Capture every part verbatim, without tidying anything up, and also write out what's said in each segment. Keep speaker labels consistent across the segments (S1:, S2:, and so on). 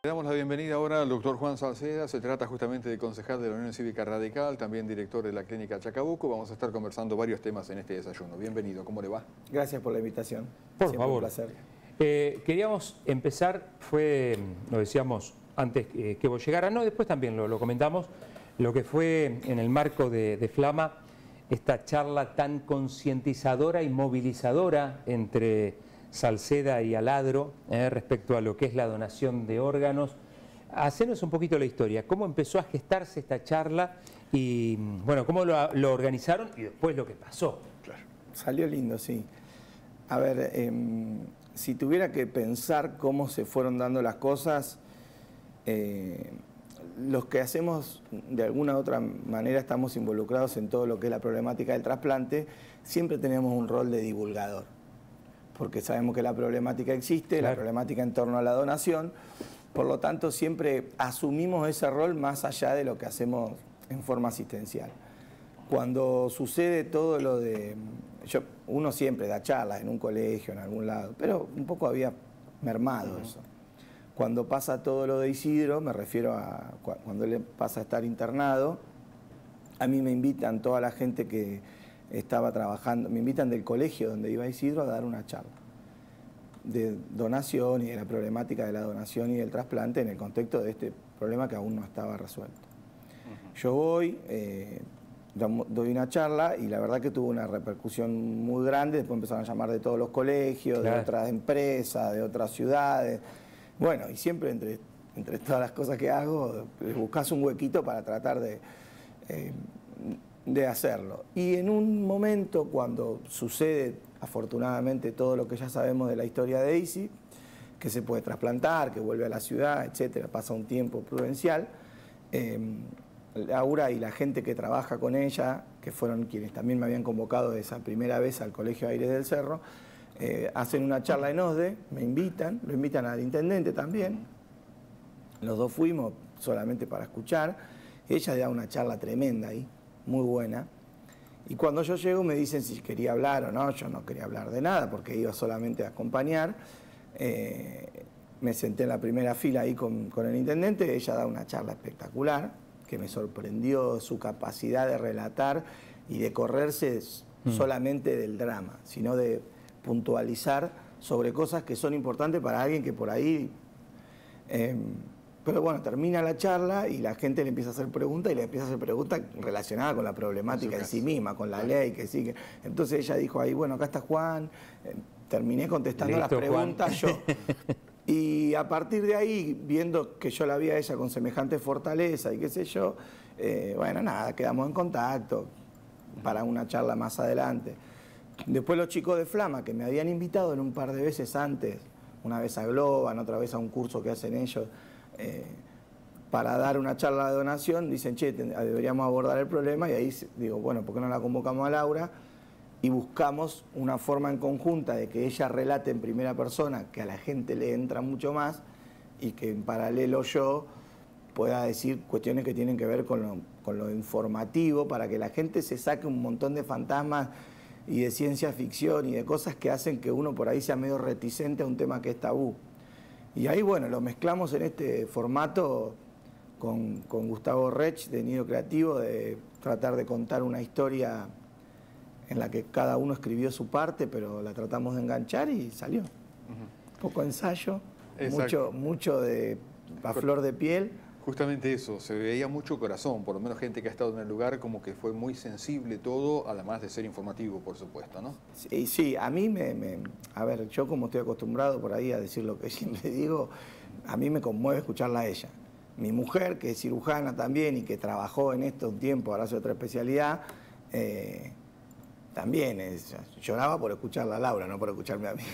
S1: Le damos la bienvenida ahora al doctor Juan Salceda. Se trata justamente de concejal de la Unión Cívica Radical, también director de la Clínica Chacabuco. Vamos a estar conversando varios temas en este desayuno. Bienvenido, ¿cómo le va?
S2: Gracias por la invitación.
S3: Por
S2: Siempre
S3: favor.
S2: un placer.
S3: Eh, queríamos empezar, fue, lo decíamos antes eh, que vos llegaras, no, después también lo, lo comentamos, lo que fue en el marco de, de Flama, esta charla tan concientizadora y movilizadora entre Salceda y Aladro eh, respecto a lo que es la donación de órganos. Hacenos un poquito la historia, cómo empezó a gestarse esta charla y bueno, cómo lo, lo organizaron y después lo que pasó.
S2: Claro. Salió lindo, sí. A ver, eh, si tuviera que pensar cómo se fueron dando las cosas, eh, los que hacemos de alguna u otra manera estamos involucrados en todo lo que es la problemática del trasplante, siempre tenemos un rol de divulgador, porque sabemos que la problemática existe, claro. La problemática en torno a la donación, por lo tanto siempre asumimos ese rol más allá de lo que hacemos en forma asistencial. Cuando sucede todo lo de... Yo, uno siempre da charlas en un colegio, en algún lado, pero un poco había mermado eso. Cuando pasa todo lo de Isidro, me refiero a cuando él pasa a estar internado, a mí me invitan toda la gente que estaba trabajando, me invitan del colegio donde iba Isidro a dar una charla de donación y de la problemática de la donación y del trasplante en el contexto de este problema que aún no estaba resuelto. Uh-huh. Yo voy, eh, doy una charla y la verdad que tuvo una repercusión muy grande. Después empezaron a llamar de todos los colegios, claro. De otras empresas, de otras ciudades. Bueno, y siempre entre, entre todas las cosas que hago, buscas un huequito para tratar de, eh, de hacerlo. Y en un momento cuando sucede afortunadamente todo lo que ya sabemos de la historia de Isi, que se puede trasplantar, que vuelve a la ciudad, etcétera, pasa un tiempo prudencial, eh, Laura y la gente que trabaja con ella, que fueron quienes también me habían convocado esa primera vez al Colegio Aires del Cerro, eh, hacen una charla en OSDE, me invitan, lo invitan al intendente también, los dos fuimos solamente para escuchar, ella da una charla tremenda ahí, muy buena, y cuando yo llego me dicen si quería hablar o no, yo no quería hablar de nada porque iba solamente a acompañar, eh, me senté en la primera fila ahí con, con el intendente, ella da una charla espectacular, que me sorprendió su capacidad de relatar y de correrse mm. solamente del drama, sino de puntualizar sobre cosas que son importantes para alguien que por ahí... Eh, pero bueno, termina la charla y la gente le empieza a hacer preguntas y le empieza a hacer preguntas relacionadas con la problemática en sí misma, con la ley que sigue. Entonces ella dijo ahí, bueno, acá está Juan, eh, terminé contestando Listo, las preguntas Juan. yo. Y a partir de ahí, viendo que yo la vi a ella con semejante fortaleza y qué sé yo, eh, bueno, nada, quedamos en contacto para una charla más adelante. Después los chicos de Flama, que me habían invitado en un par de veces antes, una vez a Globan, otra vez a un curso que hacen ellos, eh, para dar una charla de donación, dicen, che, deberíamos abordar el problema, y ahí digo, bueno, ¿por qué no la convocamos a Laura? Y buscamos una forma en conjunta de que ella relate en primera persona, que a la gente le entra mucho más, y que en paralelo yo pueda decir cuestiones que tienen que ver con lo, con lo informativo, para que la gente se saque un montón de fantasmas y de ciencia ficción y de cosas que hacen que uno por ahí sea medio reticente a un tema que es tabú. Y ahí, bueno, lo mezclamos en este formato con, con Gustavo Rech de Nido Creativo, de tratar de contar una historia en la que cada uno escribió su parte, pero la tratamos de enganchar y salió. Uh-huh. Poco ensayo, mucho, mucho de a flor de piel.
S1: Justamente eso, se veía mucho corazón, por lo menos gente que ha estado en el lugar, como que fue muy sensible todo, además de ser informativo, por supuesto, ¿no?
S2: Sí, sí, a mí me, me... A ver, yo como estoy acostumbrado por ahí a decir lo que siempre digo, a mí me conmueve escucharla a ella. Mi mujer, que es cirujana también y que trabajó en esto un tiempo, ahora hace otra especialidad, eh, también es, lloraba por escucharla a Laura, no por escucharme a mí.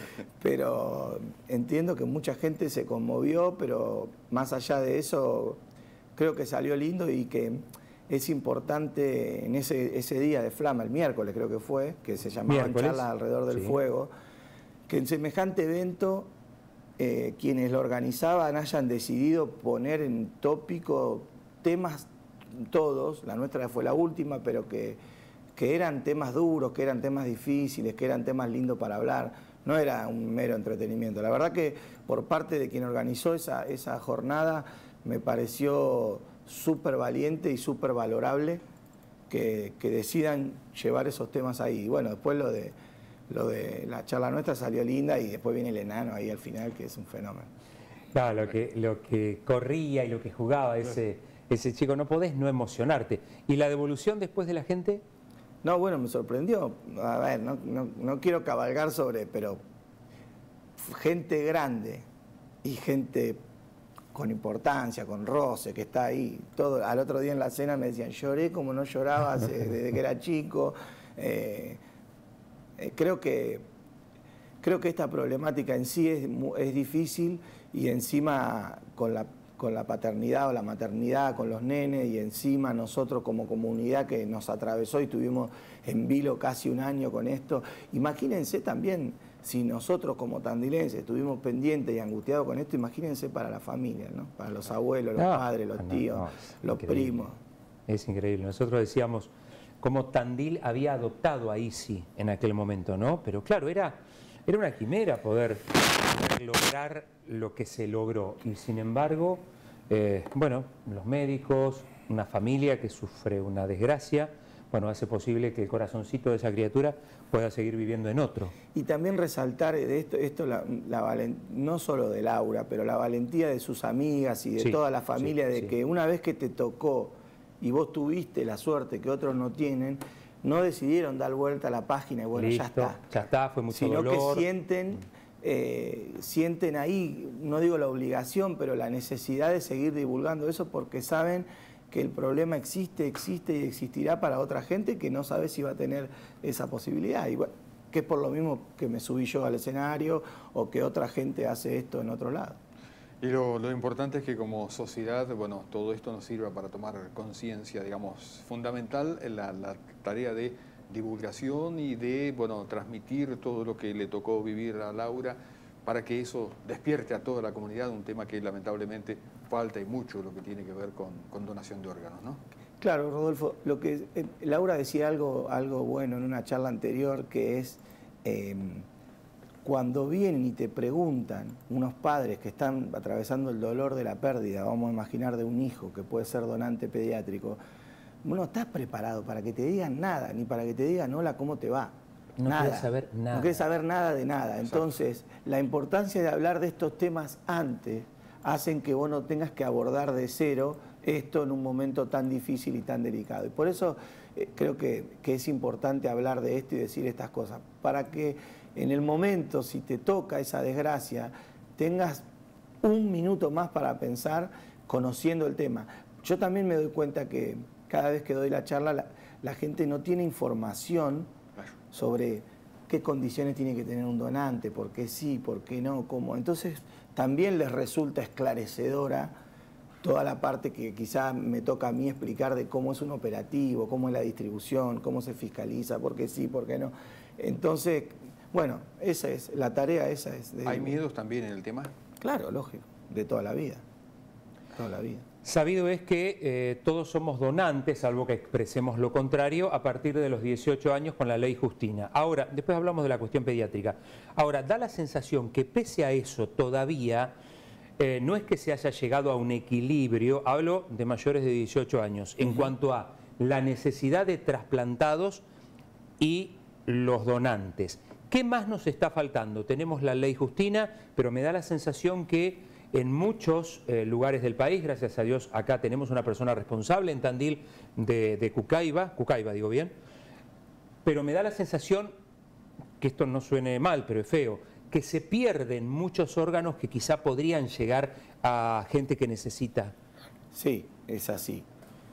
S2: Pero entiendo que mucha gente se conmovió, pero más allá de eso, creo que salió lindo y que es importante en ese, ese día de Flama, el miércoles creo que fue, que se llamaban charlas alrededor del sí. fuego, que en semejante evento eh, quienes lo organizaban hayan decidido poner en tópico temas todos, la nuestra fue la última, pero que... que eran temas duros, que eran temas difíciles, que eran temas lindos para hablar. No era un mero entretenimiento. La verdad que por parte de quien organizó esa, esa jornada me pareció súper valiente y súper valorable que, que decidan llevar esos temas ahí. Y bueno, después lo de, lo de la charla nuestra salió linda y después viene el enano ahí al final, que es un fenómeno.
S3: Claro, lo que, lo que corría y lo que jugaba ese, ese chico, no podés no emocionarte. ¿Y la devolución después de la gente?
S2: No, bueno, me sorprendió. A ver, no, no, no quiero cabalgar sobre, pero gente grande y gente con importancia, con roce, que está ahí. Todo, al otro día en la cena me decían, lloré como no lloraba hace, desde que era chico. Eh, eh, creo que, creo que esta problemática en sí es, es difícil y encima con la con la paternidad o la maternidad, con los nenes y encima nosotros como comunidad que nos atravesó y estuvimos en vilo casi un año con esto. Imagínense también si nosotros como tandilenses estuvimos pendientes y angustiados con esto, imagínense para la familia, ¿no? Para los abuelos, los no, padres, los tíos, no, no, los increíble. primos.
S3: Es increíble. Nosotros decíamos cómo Tandil había adoptado a Isi en aquel momento, ¿no? Pero claro, era, era una quimera poder lograr lo que se logró y sin embargo, eh, bueno, los médicos, una familia que sufre una desgracia, bueno, hace posible que el corazoncito de esa criatura pueda seguir viviendo en otro.
S2: Y también resaltar de esto, esto la, la no solo de Laura, pero la valentía de sus amigas y de sí, toda la familia, sí, de sí. que una vez que te tocó y vos tuviste la suerte que otros no tienen, no decidieron dar vuelta a la página y bueno,
S3: Listo,
S2: ya está.
S3: Ya está, fue mucho
S2: sino
S3: dolor.
S2: Sino que sienten... Eh, sienten ahí, no digo la obligación, pero la necesidad de seguir divulgando eso porque saben que el problema existe, existe y existirá para otra gente que no sabe si va a tener esa posibilidad. Y bueno, que es por lo mismo que me subí yo al escenario o que otra gente hace esto en otro lado.
S1: Y lo, lo importante es que como sociedad, bueno, todo esto nos sirva para tomar conciencia, digamos, fundamental en la, la tarea de divulgación y de, bueno, transmitir todo lo que le tocó vivir a Laura para que eso despierte a toda la comunidad, un tema que lamentablemente falta y mucho lo que tiene que ver con, con donación de órganos, ¿no?
S2: Claro, Rodolfo, lo que eh, Laura decía algo, algo bueno en una charla anterior, que es eh, cuando vienen y te preguntan unos padres que están atravesando el dolor de la pérdida, vamos a imaginar de un hijo que puede ser donante pediátrico, no estás preparado para que te digan nada, ni para que te digan, hola, ¿cómo te va?
S3: No
S2: nada.
S3: quieres saber nada.
S2: No quieres saber nada de nada. Entonces, exacto, la importancia de hablar de estos temas antes hacen que vos no tengas que abordar de cero esto en un momento tan difícil y tan delicado. Y por eso eh, creo que, que es importante hablar de esto y decir estas cosas, para que en el momento, si te toca esa desgracia, tengas un minuto más para pensar conociendo el tema. Yo también me doy cuenta que cada vez que doy la charla, la, la gente no tiene información sobre qué condiciones tiene que tener un donante, por qué sí, por qué no, cómo. Entonces, también les resulta esclarecedora toda la parte que quizá me toca a mí explicar de cómo es un operativo, cómo es la distribución, cómo se fiscaliza, por qué sí, por qué no. Entonces, bueno, esa es, la tarea esa es. De,
S1: ¿Hay miedos también en el tema?
S2: Claro, lógico, de toda la vida, toda la vida.
S3: Sabido es que eh, todos somos donantes, salvo que expresemos lo contrario, a partir de los dieciocho años con la ley Justina. Ahora, después hablamos de la cuestión pediátrica. Ahora, da la sensación que pese a eso todavía eh, no es que se haya llegado a un equilibrio, hablo de mayores de dieciocho años, en uh-huh. cuanto a la necesidad de trasplantados y los donantes. ¿Qué más nos está faltando? Tenemos la ley Justina, pero me da la sensación que en muchos eh, lugares del país, gracias a Dios, acá tenemos una persona responsable en Tandil de, de Cucaiba, Cucaiba digo bien, pero me da la sensación, que esto no suene mal, pero es feo, que se pierden muchos órganos que quizá podrían llegar a gente que necesita.
S2: Sí, es así.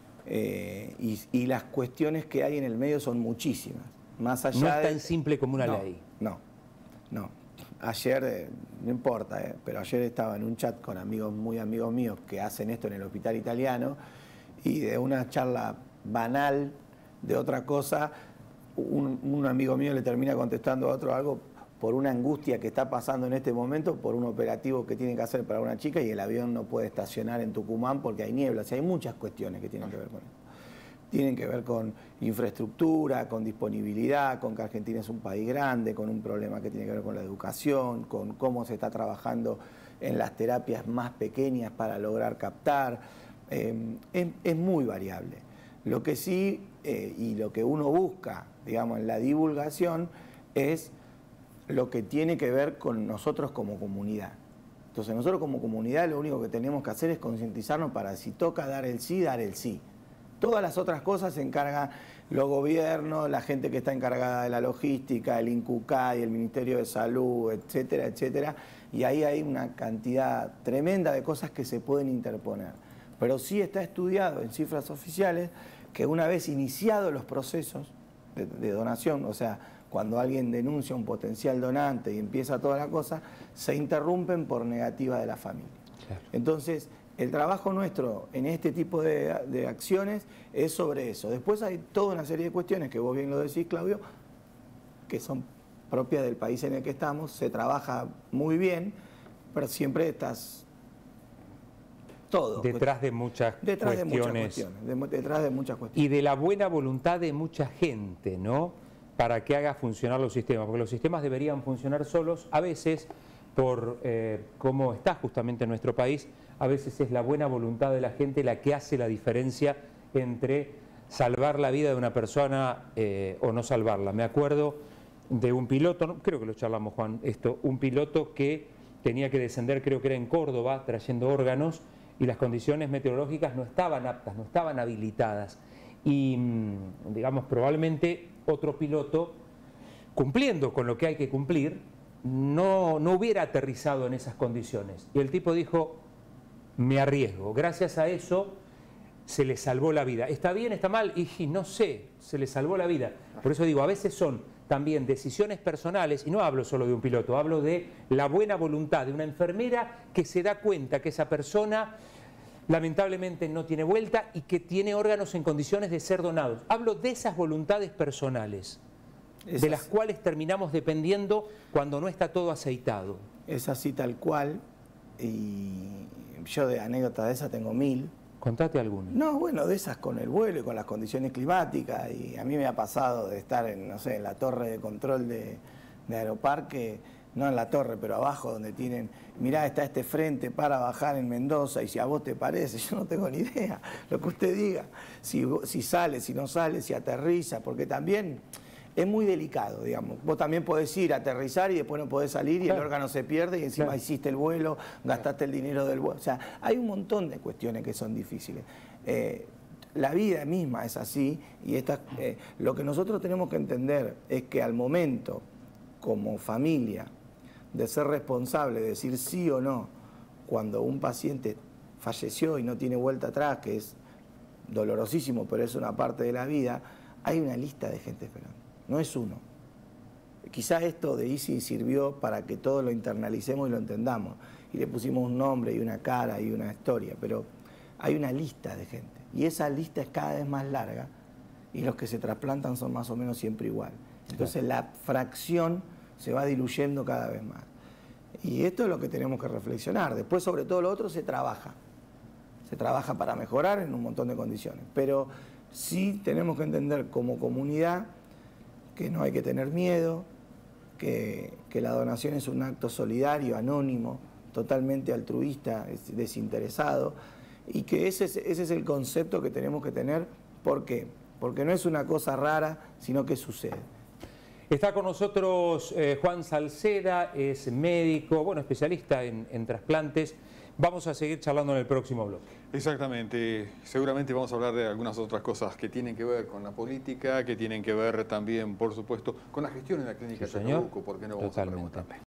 S2: Eh, y, y las cuestiones que hay en el medio son muchísimas. Más allá
S3: no es
S2: de...
S3: tan simple como una
S2: no,
S3: ley.
S2: No, no. Ayer, eh, no importa, eh, pero ayer estaba en un chat con amigos muy amigos míos que hacen esto en el hospital italiano y de una charla banal de otra cosa, un, un amigo mío le termina contestando a otro algo por una angustia que está pasando en este momento, por un operativo que tienen que hacer para una chica y el avión no puede estacionar en Tucumán porque hay niebla. O sea, hay muchas cuestiones que tienen que ver con esto. tienen que ver con infraestructura, con disponibilidad, con que Argentina es un país grande, con un problema que tiene que ver con la educación, con cómo se está trabajando en las terapias más pequeñas para lograr captar. Eh, es, es muy variable. Lo que sí, eh, y lo que uno busca, digamos, en la divulgación, es lo que tiene que ver con nosotros como comunidad. Entonces nosotros como comunidad lo único que tenemos que hacer es concientizarnos para, si toca dar el sí, dar el sí. Todas las otras cosas se encargan los gobiernos, la gente que está encargada de la logística, el INCUCAI, el Ministerio de Salud, etcétera, etcétera. Y ahí hay una cantidad tremenda de cosas que se pueden interponer. Pero sí está estudiado en cifras oficiales que una vez iniciados los procesos de, de donación, o sea, cuando alguien denuncia un potencial donante y empieza toda la cosa, se interrumpen por negativa de la familia. Claro. Entonces, el trabajo nuestro en este tipo de, de acciones es sobre eso. Después hay toda una serie de cuestiones que vos bien lo decís, Claudio, que son propias del país en el que estamos. Se trabaja muy bien, pero siempre estás todo.
S3: Detrás de muchas
S2: detrás
S3: cuestiones.
S2: De muchas cuestiones de, detrás de muchas cuestiones.
S3: Y de la buena voluntad de mucha gente, ¿no?, para que haga funcionar los sistemas, porque los sistemas deberían funcionar solos. A veces, por eh, cómo está justamente nuestro país, a veces es la buena voluntad de la gente la que hace la diferencia entre salvar la vida de una persona eh, o no salvarla. Me acuerdo de un piloto, no, creo que lo charlamos, Juan, esto, un piloto que tenía que descender, creo que era en Córdoba, trayendo órganos, y las condiciones meteorológicas no estaban aptas, no estaban habilitadas. Y, digamos, probablemente otro piloto, cumpliendo con lo que hay que cumplir, no, no hubiera aterrizado en esas condiciones. Y el tipo dijo, me arriesgo. Gracias a eso se le salvó la vida. ¿Está bien, está mal? Y no sé, se le salvó la vida. Por eso digo, a veces son también decisiones personales, y no hablo solo de un piloto, hablo de la buena voluntad de una enfermera que se da cuenta que esa persona lamentablemente no tiene vuelta y que tiene órganos en condiciones de ser donados. Hablo de esas voluntades personales, es de las cuales terminamos dependiendo cuando no está todo aceitado.
S2: Es así tal cual, y yo de anécdotas de esas tengo mil.
S3: Contate alguna.
S2: No, bueno, de esas con el vuelo y con las condiciones climáticas, y a mí me ha pasado de estar en, no sé, en la torre de control de, de Aeroparque, no en la torre, pero abajo donde tienen, mirá, está este frente para bajar en Mendoza, y si a vos te parece, yo no tengo ni idea, lo que usted diga, si, si sale, si no sale, si aterriza, porque también es muy delicado, digamos. Vos también podés ir a aterrizar y después no podés salir y claro, el órgano se pierde y encima claro, hiciste el vuelo, gastaste el dinero del vuelo. O sea, hay un montón de cuestiones que son difíciles. Eh, la vida misma es así, y esta, eh, lo que nosotros tenemos que entender es que al momento, como familia, de ser responsable, de decir sí o no, cuando un paciente falleció y no tiene vuelta atrás, que es dolorosísimo, pero es una parte de la vida, hay una lista de gente esperando, no es uno. Quizás esto de Easy sirvió para que todos lo internalicemos y lo entendamos, y le pusimos un nombre y una cara y una historia, pero hay una lista de gente, y esa lista es cada vez más larga, y los que se trasplantan son más o menos siempre igual. Entonces la fracción se va diluyendo cada vez más. Y esto es lo que tenemos que reflexionar. Después, sobre todo lo otro, se trabaja. Se trabaja para mejorar en un montón de condiciones. Pero sí tenemos que entender como comunidad que no hay que tener miedo, que, que la donación es un acto solidario, anónimo, totalmente altruista, desinteresado, y que ese es, ese es el concepto que tenemos que tener. ¿Por qué? Porque no es una cosa rara, sino que sucede.
S3: Está con nosotros eh, Juan Salceda, es médico, bueno, especialista en, en trasplantes. Vamos a seguir charlando en el próximo bloque.
S1: Exactamente, seguramente vamos a hablar de algunas otras cosas que tienen que ver con la política, que tienen que ver también, por supuesto, con la gestión en la clínica
S3: sí, señor.
S1: Chacabuco, ¿por qué no vamos
S3: Totalmente.
S1: a preguntarle?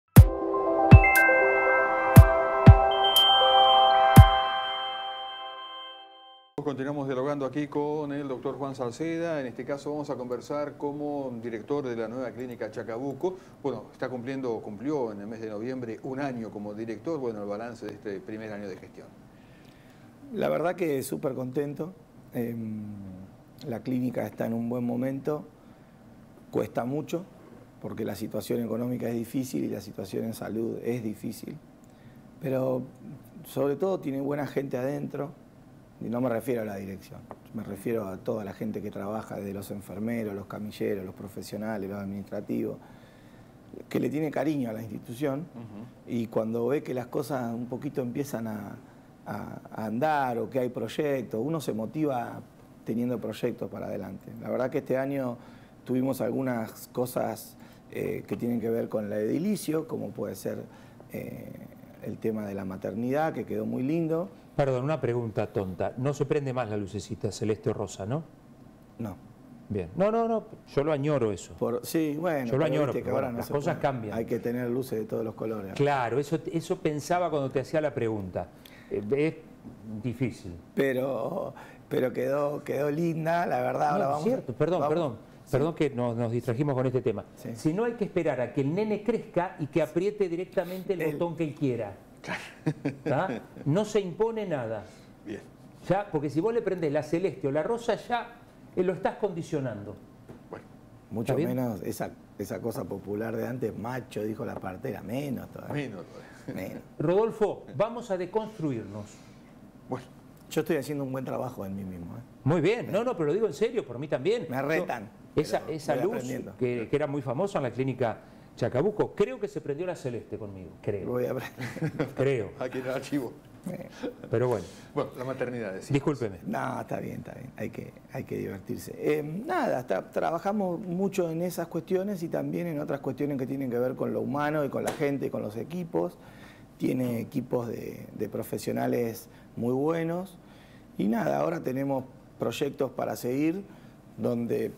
S1: Continuamos dialogando aquí con el doctor Juan Salceda. En este caso vamos a conversar como director de la nueva clínica Chacabuco. Bueno, está cumpliendo, cumplió en el mes de noviembre un año como director. Bueno, el balance de este primer año de gestión.
S2: La verdad que súper contento. Eh, la clínica está en un buen momento. Cuesta mucho porque la situación económica es difícil y la situación en salud es difícil. Pero sobre todo tiene buena gente adentro. Y no me refiero a la dirección, me refiero a toda la gente que trabaja, desde los enfermeros, los camilleros, los profesionales, los administrativos, que le tiene cariño a la institución, uh-huh. y cuando ve que las cosas un poquito empiezan a, a, a andar o que hay proyectos, uno se motiva teniendo proyectos para adelante. La verdad que este año tuvimos algunas cosas eh, que tienen que ver con el edilicio, como puede ser eh, el tema de la maternidad, que quedó muy lindo.
S3: Perdón, una pregunta tonta. No se prende más la lucecita celeste o rosa, ¿no?
S2: No.
S3: Bien. No, no, no, yo lo añoro eso.
S2: Por, sí, bueno,
S3: yo lo añoro,
S2: que
S3: pero
S2: ahora
S3: bueno,
S2: no
S3: las
S2: se
S3: cosas
S2: puede.
S3: cambian.
S2: Hay que tener luces de todos los colores.
S3: Claro, eso, eso pensaba cuando te hacía la pregunta. Eh, es difícil.
S2: Pero, pero quedó, quedó linda, la verdad.
S3: No,
S2: ahora vamos,
S3: cierto, perdón,
S2: vamos.
S3: perdón.
S2: Sí.
S3: Perdón que nos, nos distrajimos con este tema.
S2: Sí.
S3: Si no, hay que esperar a que el nene crezca y que apriete directamente el,
S2: el...
S3: botón que él quiera. ¿Tá? No se impone nada.
S1: Bien.
S3: Ya, porque si vos le prendés la celeste o la rosa, ya eh, lo estás condicionando.
S1: Bueno,
S2: mucho menos esa, esa cosa popular de antes, macho, dijo la partera, menos todavía.
S1: Menos todavía.
S2: Menos.
S3: Rodolfo, vamos a deconstruirnos.
S1: Bueno.
S2: Yo estoy haciendo un buen trabajo en mí mismo. ¿eh?
S3: Muy bien, no, no, pero lo digo en serio, por mí también.
S2: Me retan.
S3: Yo, esa esa luz que, que era muy famosa en la clínica Chacabuco, creo que se prendió la celeste conmigo, creo.
S2: Voy a aprender.
S3: Creo.
S1: Aquí en el archivo.
S3: Pero bueno.
S1: Bueno, la maternidad, decimos.
S3: Discúlpeme.
S2: No, está bien, está bien. Hay que, hay que divertirse. Eh, nada, está, trabajamos mucho en esas cuestiones y también en otras cuestiones que tienen que ver con lo humano y con la gente y con los equipos. Tiene equipos de, de profesionales muy buenos. Y nada, ahora tenemos proyectos para seguir donde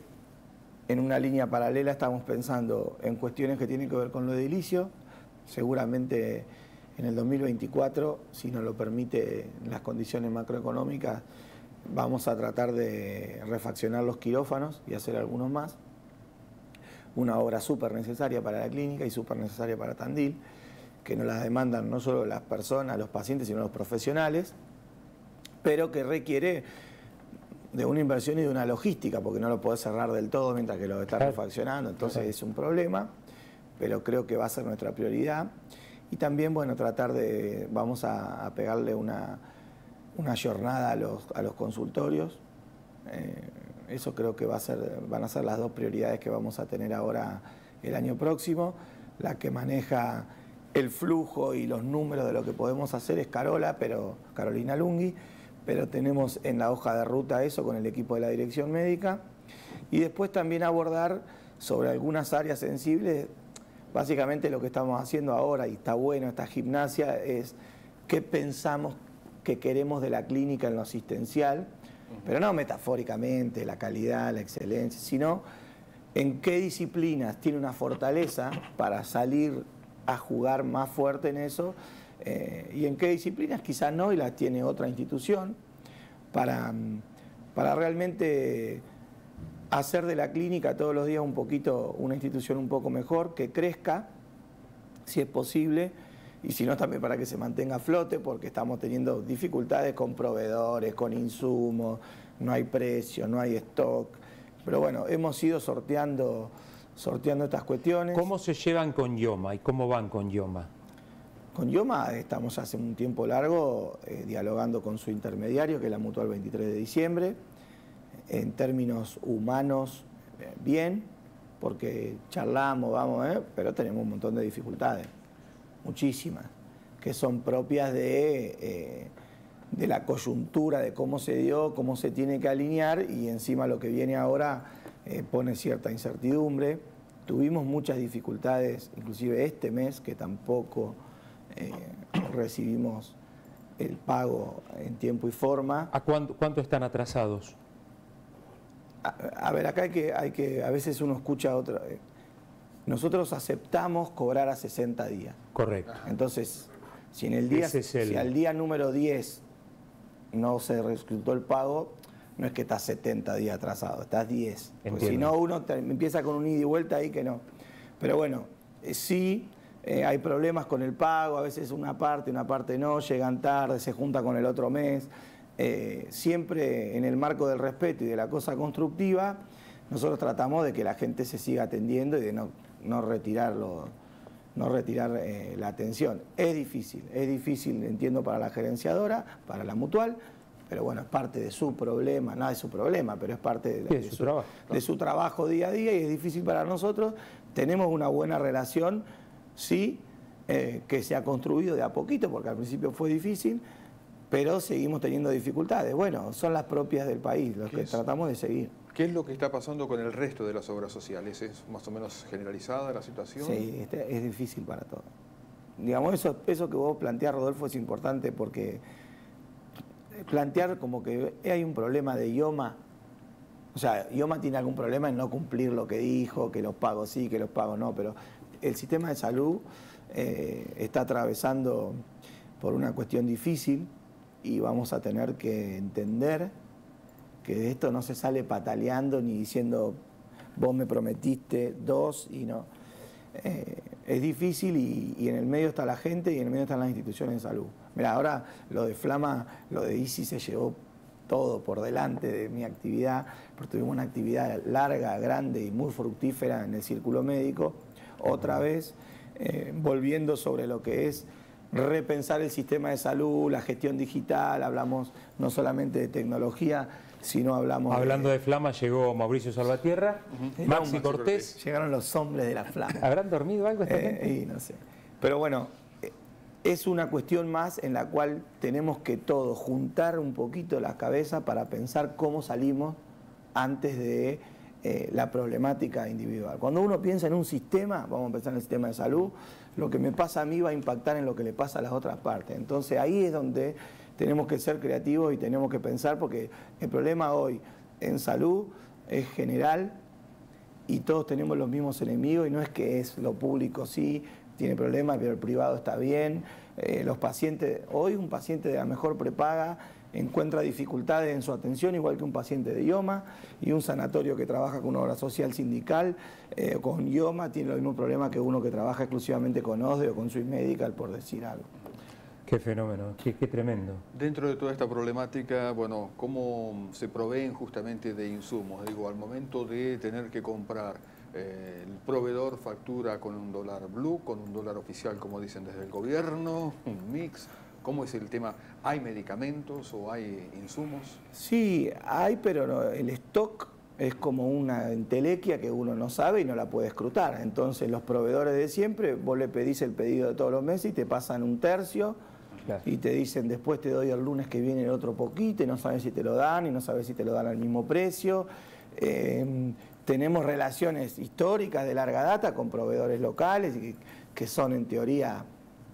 S2: en una línea paralela estamos pensando en cuestiones que tienen que ver con lo edilicio. Seguramente en el dos mil veinticuatro, si nos lo permite las condiciones macroeconómicas, vamos a tratar de refaccionar los quirófanos y hacer algunos más. Una obra súper necesaria para la clínica y súper necesaria para Tandil, que nos la demandan no solo las personas, los pacientes, sino los profesionales, pero que requiere de una inversión y de una logística, porque no lo podés cerrar del todo mientras que lo estás
S3: claro.
S2: refaccionando, entonces
S3: claro.
S2: es un problema, pero creo que va a ser nuestra prioridad. Y también, bueno, tratar de, vamos a, a pegarle una, una jornada a los, a los consultorios. Eh, eso creo que va a ser, van a ser las dos prioridades que vamos a tener ahora el año próximo. La que maneja el flujo y los números de lo que podemos hacer es Carola, pero Carolina Lunghi, pero tenemos en la hoja de ruta eso con el equipo de la dirección médica. Y después también abordar sobre algunas áreas sensibles. Básicamente lo que estamos haciendo ahora, y está bueno esta gimnasia, es qué pensamos que queremos de la clínica en lo asistencial, uh-huh. pero no metafóricamente, la calidad, la excelencia, sino en qué disciplinas tiene una fortaleza para salir a jugar más fuerte en eso, eh, y en qué disciplinas quizás no, y las tiene otra institución, para, para realmente hacer de la clínica todos los días un poquito, una institución un poco mejor, que crezca, si es posible, y si no también para que se mantenga a flote, porque estamos teniendo dificultades con proveedores, con insumos, no hay precio, no hay stock, pero bueno, hemos ido sorteando, sorteando estas cuestiones.
S3: ¿Cómo se llevan con IOMA y cómo van con IOMA?
S2: Con IOMA estamos hace un tiempo largo eh, dialogando con su intermediario, que es la Mutual veintitrés de diciembre, en términos humanos, eh, bien, porque charlamos, vamos, eh, pero tenemos un montón de dificultades, muchísimas, que son propias de, eh, de la coyuntura, de cómo se dio, cómo se tiene que alinear, y encima lo que viene ahora eh, pone cierta incertidumbre. Tuvimos muchas dificultades, inclusive este mes, que tampoco eh, recibimos el pago en tiempo y forma.
S3: ¿A cuánto, cuánto están atrasados?
S2: A, a ver, acá hay que, hay que, a veces uno escucha otra. Nosotros aceptamos cobrar a sesenta días.
S3: Correcto.
S2: Entonces, si en el día,
S3: Ese es el...
S2: si al día número diez no se resultó el pago, no es que estás setenta días atrasado, estás diez. Porque si no, uno te, empieza con un ida y vuelta ahí que no. Pero bueno, eh, sí, eh, hay problemas con el pago, a veces una parte, una parte no, llegan tarde, se junta con el otro mes. Eh, siempre en el marco del respeto y de la cosa constructiva, nosotros tratamos de que la gente se siga atendiendo y de no, no retirarlo, no retirar eh, la atención. Es difícil, es difícil, entiendo, para la gerenciadora, para la mutual, pero bueno, es parte de su problema, no de su problema, pero es parte de,
S3: sí, de,
S2: de,
S3: su,
S2: su,
S3: trabajo.
S2: de su trabajo día a día y es difícil para nosotros. Tenemos una buena relación, sí, eh, que se ha construido de a poquito, porque al principio fue difícil, pero seguimos teniendo dificultades. Bueno, son las propias del país, los que
S1: es?
S2: tratamos de seguir.
S1: ¿Qué es lo que está pasando con el resto de las obras sociales? ¿Es más o menos generalizada la situación?
S2: Sí, es difícil para todos. Digamos, eso, eso que vos planteás, Rodolfo, es importante porque plantear como que hay un problema de IOMA, o sea, IOMA tiene algún problema en no cumplir lo que dijo, que los pagos sí, que los pagos no, pero el sistema de salud eh, está atravesando por una cuestión difícil y vamos a tener que entender que de esto no se sale pataleando ni diciendo vos me prometiste dos y no. Eh, es difícil y, y en el medio está la gente y en el medio están las instituciones de salud. Mira, ahora lo de Flama, lo de I C I se llevó todo por delante de mi actividad, porque tuvimos una actividad larga, grande y muy fructífera en el círculo médico. Otra vez, eh, volviendo sobre lo que es repensar el sistema de salud, la gestión digital, hablamos no solamente de tecnología, sino hablamos
S3: Hablando
S2: de...
S3: de Flama, llegó Mauricio Salvatierra,
S2: Uh-huh.
S3: Maxi
S2: No,
S3: Cortés.
S2: Llegaron los hombres de la Flama.
S3: ¿Habrán dormido algo esta gente?
S2: Eh, y no sé. Pero bueno, es una cuestión más en la cual tenemos que todos juntar un poquito la cabeza para pensar cómo salimos antes de eh, la problemática individual. Cuando uno piensa en un sistema, vamos a pensar en el sistema de salud, lo que me pasa a mí va a impactar en lo que le pasa a las otras partes. Entonces ahí es donde tenemos que ser creativos y tenemos que pensar, porque el problema hoy en salud es general y todos tenemos los mismos enemigos y no es que es lo público sí tiene problemas, pero el privado está bien. Eh, los pacientes, hoy un paciente de la mejor prepaga encuentra dificultades en su atención, igual que un paciente de IOMA, y un sanatorio que trabaja con una obra social sindical, eh, con IOMA, tiene los mismos problemas que uno que trabaja exclusivamente con O S D E o con Swiss Medical, por decir algo.
S3: Qué fenómeno, qué, qué tremendo.
S1: Dentro de toda esta problemática, bueno, ¿cómo se proveen justamente de insumos? Digo, al momento de tener que comprar, eh, el proveedor factura con un dólar blue, con un dólar oficial, como dicen desde el gobierno, un mix. ¿Cómo es el tema? ¿Hay medicamentos o hay insumos?
S2: Sí, hay, pero no, el stock es como una entelequia que uno no sabe y no la puede escrutar. Entonces los proveedores de siempre, vos le pedís el pedido de todos los meses y te pasan un tercio. Claro. Y te dicen después te doy el lunes que viene el otro poquito y no sabes si te lo dan y no sabes si te lo dan al mismo precio. Eh, tenemos relaciones históricas de larga data con proveedores locales que, que son en teoría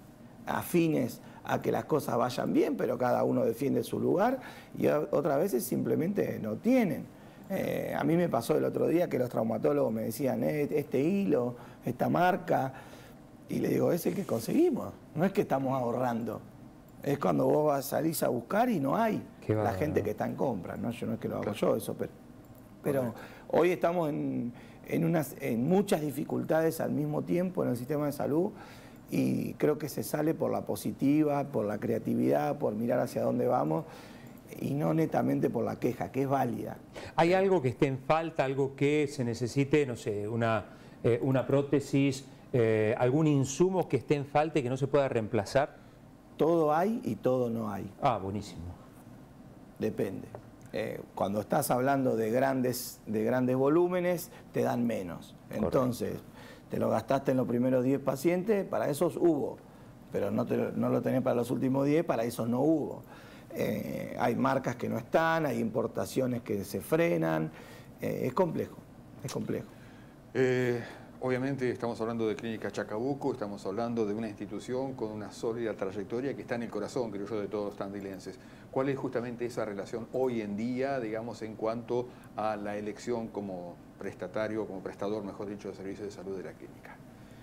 S2: afines a que las cosas vayan bien, pero cada uno defiende su lugar y otras veces simplemente no tienen. Eh, a mí me pasó el otro día que los traumatólogos me decían eh, este hilo, esta marca, y le digo, es el que conseguimos, no es que estamos ahorrando. Es cuando vos vas, salís a buscar y no hay la gente que está en compra, ¿no? Yo no es que lo hago claro. yo eso, pero, pero hoy estamos en, en, unas, en muchas dificultades al mismo tiempo en el sistema de salud y creo que se sale por la positiva, por la creatividad, por mirar hacia dónde vamos y no netamente por la queja, que es válida.
S3: ¿Hay algo que esté en falta, algo que se necesite, no sé, una, eh, una prótesis, eh, algún insumo que esté en falta y que no se pueda reemplazar?
S2: Todo hay y todo no hay.
S3: Ah, buenísimo.
S2: Depende. Eh, cuando estás hablando de grandes, de grandes volúmenes, te dan menos. Entonces, correcto. Te lo gastaste en los primeros diez pacientes, para esos hubo. Pero no, te, no lo tenés para los últimos diez, para esos no hubo. Eh, hay marcas que no están, hay importaciones que se frenan. Eh, es complejo, es complejo.
S1: Eh... Obviamente estamos hablando de Clínica Chacabuco, estamos hablando de una institución con una sólida trayectoria que está en el corazón, creo yo, de todos los tandilenses. ¿Cuál es justamente esa relación hoy en día, digamos, en cuanto a la elección como prestatario, como prestador, mejor dicho, de servicios de salud de la clínica?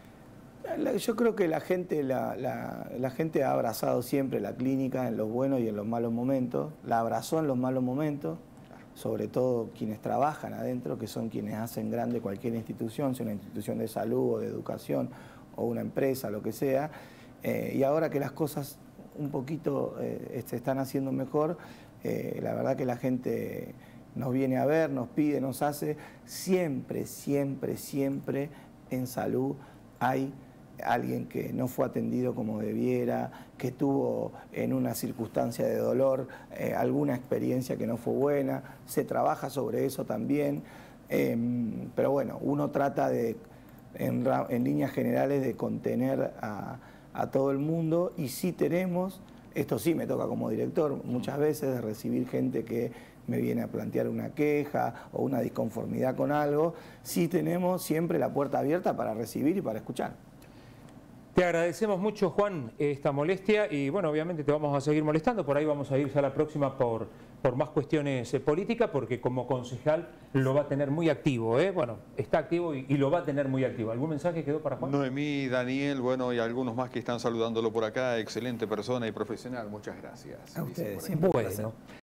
S2: Yo creo que la gente, la, la, la gente ha abrazado siempre la clínica en los buenos y en los malos momentos, la abrazó en los malos momentos, sobre todo quienes trabajan adentro, que son quienes hacen grande cualquier institución, sea una institución de salud o de educación o una empresa, lo que sea, eh, y ahora que las cosas un poquito eh, se están haciendo mejor, eh, la verdad que la gente nos viene a ver, nos pide, nos hace, siempre, siempre, siempre en salud hay alguien que no fue atendido como debiera, que tuvo en una circunstancia de dolor eh, alguna experiencia que no fue buena, se trabaja sobre eso también, eh, pero bueno, uno trata de, en, en líneas generales, de contener a, a todo el mundo, y sí tenemos, esto sí me toca como director muchas veces, de recibir gente que me viene a plantear una queja o una disconformidad con algo, sí tenemos siempre la puerta abierta para recibir y para escuchar.
S3: Te agradecemos mucho, Juan, esta molestia y bueno, obviamente te vamos a seguir molestando, por ahí vamos a ir ya la próxima por, por más cuestiones eh, políticas, porque como concejal lo va a tener muy activo, ¿eh? Bueno, está activo y, y lo va a tener muy activo. ¿Algún mensaje quedó para Juan?
S1: Noemí, Daniel, bueno, y algunos más que están saludándolo por acá, excelente persona y profesional, muchas gracias.
S2: A ustedes,
S1: Dice por
S2: siempre un
S3: Bueno.
S2: placer.